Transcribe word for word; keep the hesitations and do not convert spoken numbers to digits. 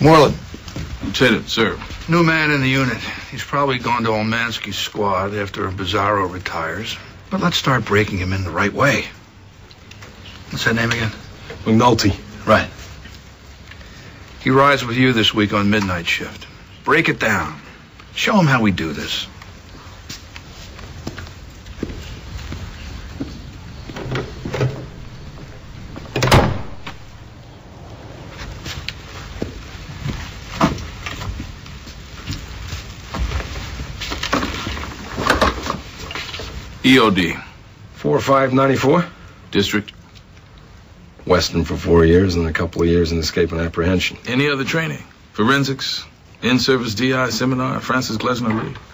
Moreland. Lieutenant, sir. New man in the unit. He's probably gone to Olmansky's squad after Bizarro retires. But let's start breaking him in the right way. What's that name again? McNulty. Right. He rides with you this week on midnight shift. Break it down. Show him how we do this. E O D. four five ninety-four. District. Western for four years and a couple of years in escape and apprehension. Any other training? Forensics? In-service D I seminar? Francis Glesner Reed?